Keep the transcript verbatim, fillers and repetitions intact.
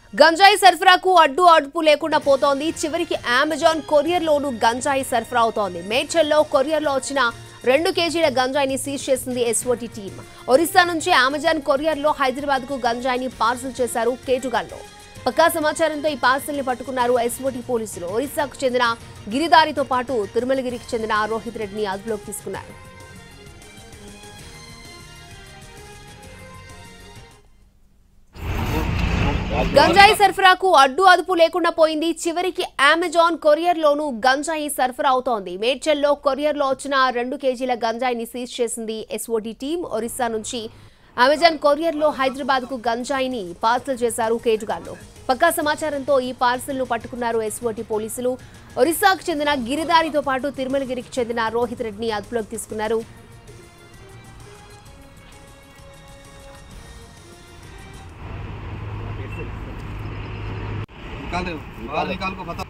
గంజాయి సరఫరాకు అడ్డు అదుపు లేకుండా పోతోంది. చివరికి అమెజాన్ కొరియర్ లోను గంజాయి సరఫరా అవుతోంది. మేడ్చల్లో కొరియర్ లో వచ్చిన రెండు కేజీల గంజాయిని సీజ్ చేసింది ఎస్ఓటీ టీం. ఒరిస్సా నుంచి అమెజాన్ కొరియర్ లో హైదరాబాద్ కు గంజాయిని పార్సల్ చేశారు కేటుగాల్లో. పక్కా సమాచారంతో ఈ పార్సల్ ని పట్టుకున్నారు ఎస్ఓటీ పోలీసులు. ఒరిస్సాకు చెందిన గిరిదారితో పాటు తిరుమలగిరికి చెందిన రోహిత్ రెడ్డిని అదుపులోకి తీసుకున్నారు. గంజాయి సరఫరాకు అడ్డు అదుపు లేకుండా పోయింది. చివరికి అమెజాన్ కొరియర్ లోను గంజాయి సరఫరా అవుతోంది. మేడ్చల్లో కొరియర్ లో వచ్చిన రెండు కేజీల గంజాయిని సీజ్ చేసింది ఎస్ఓటీ టీం. ఒరిస్సా నుంచి అమెజాన్ కొరియర్ లో హైదరాబాద్ కు గంజాయిని పార్సల్ చేశారు కేటుగాళ్ళు. పక్కా సమాచారంతో ఈ పార్సల్ ను పట్టుకున్నారు ఎస్ఓటీ పోలీసులు. ఒరిస్సాకు చెందిన గిరిదారితో పాటు తిరుమలగిరికి చెందిన రోహిత్ రెడ్డిని అదుపులోకి తీసుకున్నారు. निकाल रहे हो बाहर निकाल को बता